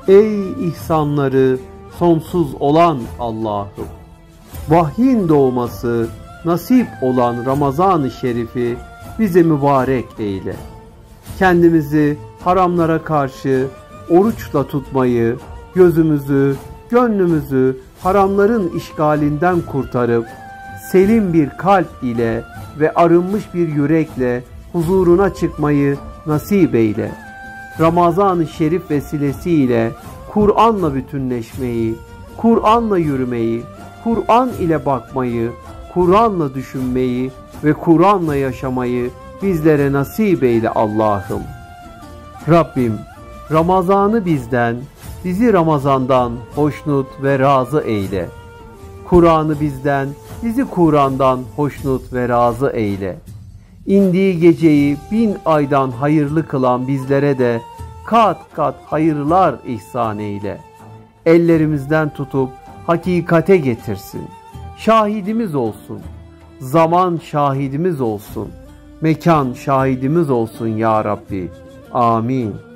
Ey ihsanları sonsuz olan Allah'ım! Vahyin doğması nasip olan Ramazan-ı Şerif'i bize mübarek eyle. Kendimizi haramlara karşı oruçla tutmayı, gözümüzü, gönlümüzü haramların işgalinden kurtarıp, selim bir kalp ile ve arınmış bir yürekle huzuruna çıkmayı nasip eyle. Ramazan-ı Şerif vesilesiyle Kur'an'la bütünleşmeyi, Kur'an'la yürümeyi, Kur'an ile bakmayı, Kur'an'la düşünmeyi ve Kur'an'la yaşamayı bizlere nasip eyle Allah'ım. Rabbim, Ramazan'ı bizden, bizi Ramazan'dan hoşnut ve razı eyle. Kur'an'ı bizden, bizi Kur'an'dan hoşnut ve razı eyle. İndiği geceyi 1000 aydan hayırlı kılan bizlere de kat kat hayırlar ihsan eyle. Ellerimizden tutup hakikate getirsin. Şahidimiz olsun. Zaman şahidimiz olsun. Mekan şahidimiz olsun ya Rabbi. Amin.